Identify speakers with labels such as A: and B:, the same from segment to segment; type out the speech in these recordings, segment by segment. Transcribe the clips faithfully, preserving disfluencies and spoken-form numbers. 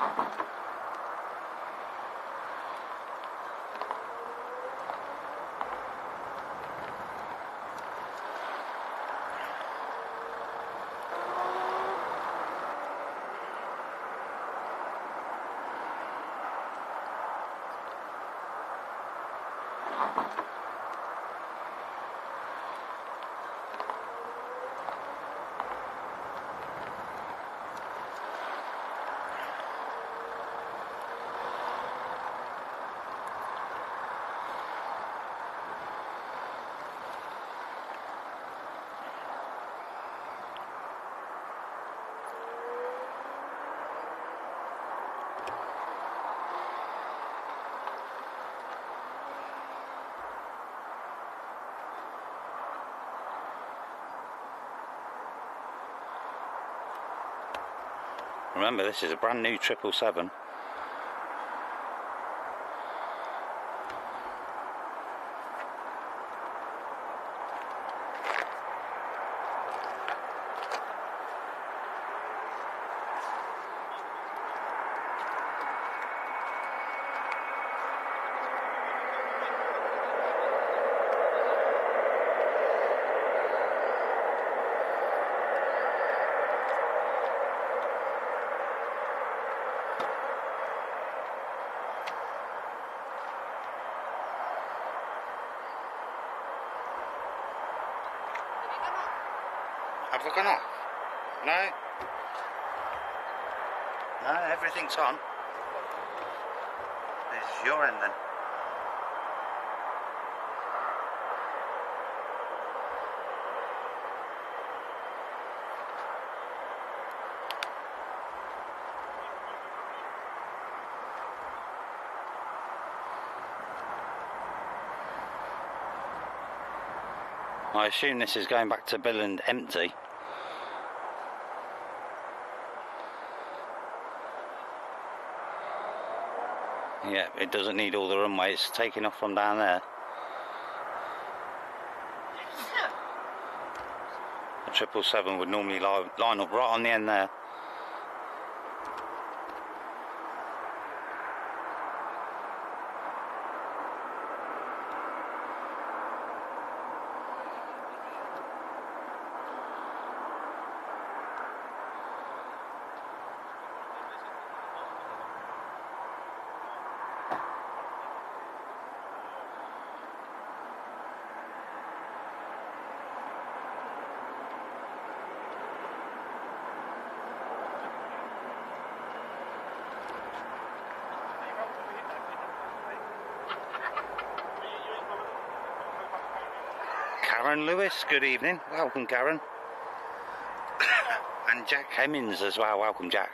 A: Remember, this is a brand new triple seven. Have I gone off? No? No, everything's on. This is your end then. I assume this is going back to Billund empty. Yeah, it doesn't need all the runway, it's taking off from down there. A triple seven would normally line, line up right on the end there. Karen Lewis, good evening. Welcome, Karen. And Jack Hemmings as well. Welcome, Jack.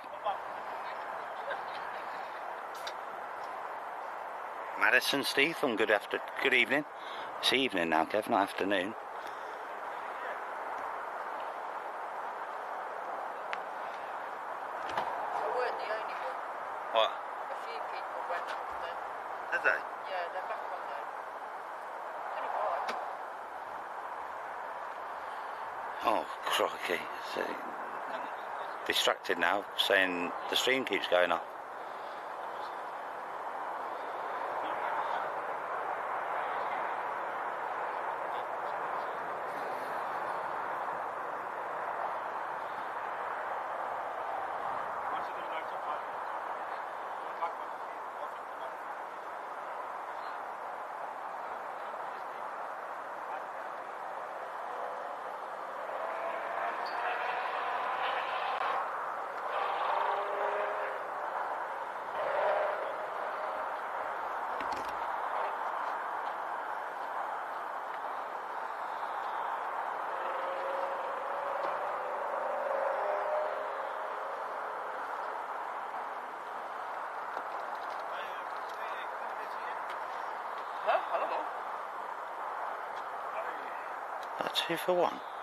A: Madison Stephen, good after, good evening. It's evening now, Kev, not afternoon.
B: I weren't the only one.
A: What?
B: A few people went up there.
A: Did they?
B: Yeah, they're back on there. Only one.
A: Oh, crikey. So, distracted now, saying the stream keeps going off.
B: Huh? I don't know.
A: That's two for one.